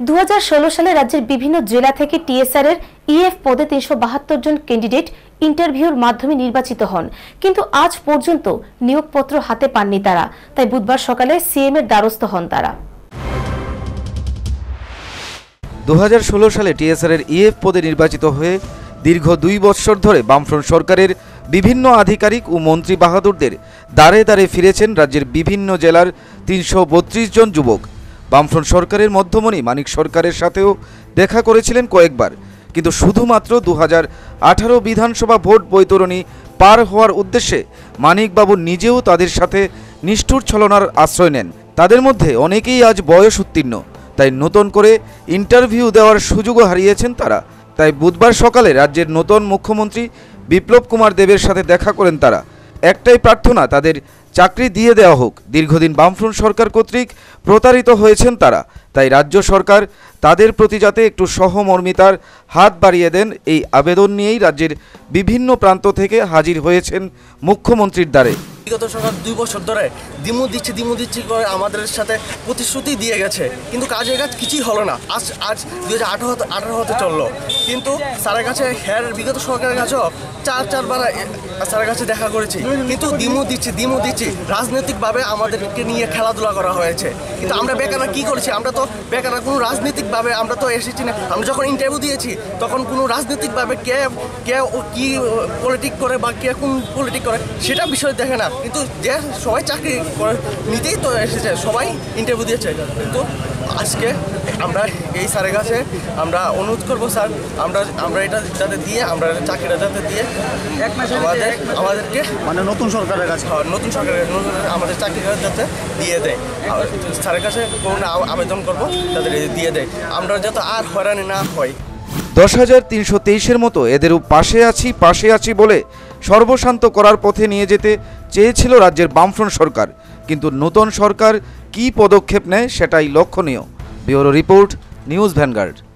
2016 সালে রাজ্যের বিভিন্ন জেলা থেকে টিএসআর এর ইএফ পদে 372 জন ক্যান্ডিডেট ইন্টারভিউর মাধ্যমে নির্বাচিত হন, কিন্তু আজ পর্যন্ত নিয়োগপত্র হাতে পাননি তারা। তাই বুধবার সকালে সিএম এর দ্বারস্থ হন তারা। 2016 সালে টিএসআর এর ইএফ পদে নির্বাচিত হয়ে দীর্ঘ 2 বছর ধরে বামফ্রন্ট সরকারের বিভিন্ন আধিকারিক ও মন্ত্রী বাহাদুরদের দ্বারে দ্বারে ফিরেছেন রাজ্যের বিভিন্ন জেলার 332 জন যুবক। বামফ্রন্ট সরকারের মধ্যমণি মানিক সরকারের সাথেও দেখা করেছিলেন কয়েকবার, কিন্তু শুধুমাত্র 2018 বিধানসভা ভোট বৈতরণী পার হওয়ার উদ্দেশ্যে মানিকবাবু নিজেও তাদের সাথে নিষ্ঠুর ছলনার আশ্রয় নেন। তাদের মধ্যে অনেকেই আজ বয়স উত্তীর্ণ, তাই নতুন করে ইন্টারভিউ দেওয়ার সুযোগও হারিয়েছেন তারা। তাই বুধবার সকালে রাজ্যের নতুন মুখ্যমন্ত্রী বিপ্লব কুমার দেবের সাথে দেখা করেন তারা। একটাই প্রার্থনা, তাদের চাকরি দিয়ে দেওয়া হোক। দীর্ঘদিন বামফ্রন্ট সরকার কর্তৃক প্রতারিত হয়েছেন তারা, তাই রাজ্য সরকার তাদের প্রতি যাতে একটু সহমর্মিতার হাত বাড়িয়ে দেন, এই আবেদন নিয়েই রাজ্যের বিভিন্ন প্রান্ত থেকে হাজির হয়েছেন মুখ্যমন্ত্রীর দ্বারে। বিগত সরকার 2 বছর ধরে দিমু দিচ্ছি করে আমাদের সাথে প্রতিশ্রুতি দিয়ে গেছে, কিন্তু কাজের কাজ কিছুই হলো না। আজ 2018 হতে চললো, কিন্তু স্যারের কাছে বিগত সরকারের কাছেও চারবার স্যারের কাছে দেখা করেছি, কিন্তু দিমু দিচ্ছি রাজনৈতিকভাবে আমাদেরকে নিয়ে খেলাধুলা করা হয়েছে। কিন্তু আমরা বেকাররা কী করেছি? আমরা তো বেকাররা কোনো রাজনৈতিকভাবে আমরা তো এসেছি না। আমরা যখন ইন্টারভিউ দিয়েছি তখন কোনো রাজনৈতিকভাবে কে কি পলিটিক করে বা কে কোন পলিটিক করে সেটা বিষয় দেখে না, কিন্তু যে সবাই চাকরি করে নিতেই তো এসেছে, সবাই ইন্টারভিউ দিয়েছে। কিন্তু আজকে আমরা এই স্যারের কাছে আমরা অনুরোধ করবো, স্যার আমরা এটা যাতে দিয়ে আমরা চাকরিটা যাতে দিয়ে আমাদেরকে মানে নতুন সরকারের কাছে আমাদের চাকরিটা যাতে দিয়ে দেয়। স্যারের কাছে কোনো আবেদন করবো যাতে দিয়ে দেয়, আমরা যাতে আর হয়রানি না হয়। 10,323-এর মতো এদেরও পাশে আছি বলে সর্বশান্ত করার পথে নিয়ে যেতে চেয়েছিল রাজ্যের বামফ্রন্ট সরকার, কিন্তু নতুন সরকার কী পদক্ষেপ নেয় সেটাই লক্ষণীয়। Bureau report, news vanguard.